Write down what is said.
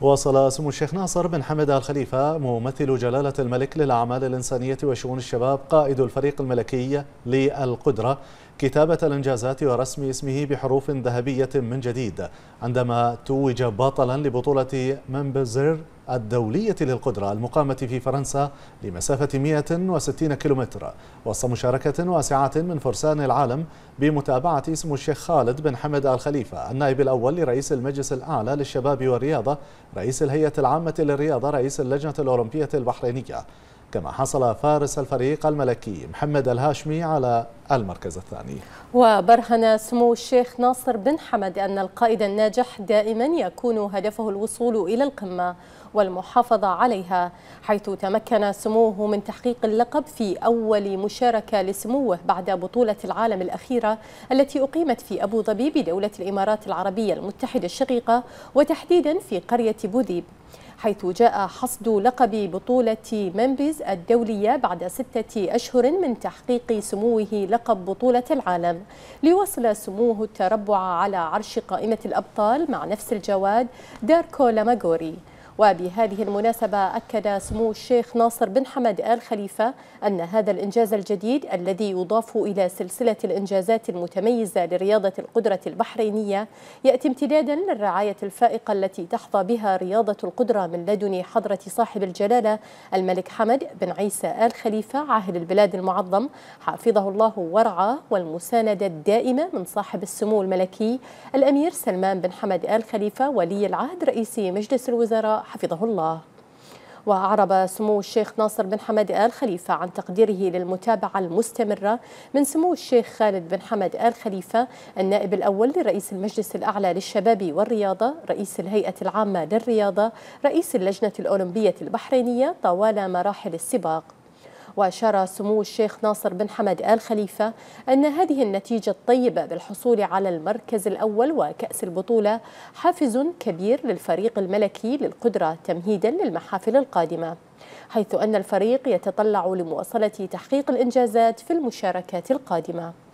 واصل سمو الشيخ ناصر بن حمد آل خليفة ممثل جلالة الملك للأعمال الإنسانية وشؤون الشباب قائد الفريق الملكي للقدرة كتابة الإنجازات ورسم اسمه بحروف ذهبية من جديد عندما توج بطلا لبطولة منبزر الدولية للقدرة المقامة في فرنسا لمسافة 160 كيلومتر وسط مشاركة واسعة من فرسان العالم بمتابعة سمو الشيخ خالد بن حمد آل خليفة النائب الأول لرئيس المجلس الأعلى للشباب والرياضة رئيس الهيئة العامة للرياضة رئيس اللجنة الأولمبية البحرينية. كما حصل فارس الفريق الملكي محمد الهاشمي على المركز الثاني. وبرهن سمو الشيخ ناصر بن حمد أن القائد الناجح دائما يكون هدفه الوصول إلى القمة والمحافظة عليها، حيث تمكن سموه من تحقيق اللقب في أول مشاركة لسموه بعد بطولة العالم الأخيرة التي أقيمت في أبو ظبي بدولة الإمارات العربية المتحدة الشقيقة وتحديدا في قرية بوذيب، حيث جاء حصد لقب بطولة منبز الدولية بعد 6 أشهر من تحقيق سموه لقب بطولة العالم، ليواصل سموه التربع على عرش قائمة الأبطال مع نفس الجواد داركو لاماغوري. وبهذه المناسبة أكد سمو الشيخ ناصر بن حمد آل خليفة أن هذا الإنجاز الجديد الذي يضاف إلى سلسلة الإنجازات المتميزة لرياضة القدرة البحرينية يأتي امتدادا للرعاية الفائقة التي تحظى بها رياضة القدرة من لدن حضرة صاحب الجلالة الملك حمد بن عيسى آل خليفة عاهل البلاد المعظم حافظه الله ورعاه، والمساندة الدائمة من صاحب السمو الملكي الأمير سلمان بن حمد آل خليفة ولي العهد رئيس مجلس الوزراء حفظه الله. وأعرب سمو الشيخ ناصر بن حمد آل خليفة عن تقديره للمتابعة المستمرة من سمو الشيخ خالد بن حمد آل خليفة النائب الأول لرئيس المجلس الأعلى للشباب والرياضة رئيس الهيئة العامة للرياضة رئيس اللجنة الأولمبية البحرينية طوال مراحل السباق. وأشار سمو الشيخ ناصر بن حمد آل خليفة أن هذه النتيجة الطيبة بالحصول على المركز الأول وكأس البطولة حافز كبير للفريق الملكي للقدرة تمهيدا للمحافل القادمة، حيث أن الفريق يتطلع لمواصلة تحقيق الإنجازات في المشاركات القادمة.